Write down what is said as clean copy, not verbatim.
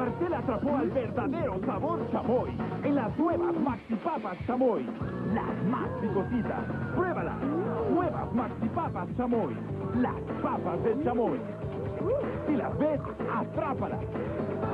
Marcela atrapó al verdadero sabor chamoy en las nuevas Maxi Papas Chamoy. Las más picositas. ¡Pruébalas! Nuevas Maxi Papas Chamoy. Las papas del chamoy. Si las ves, atrápalas.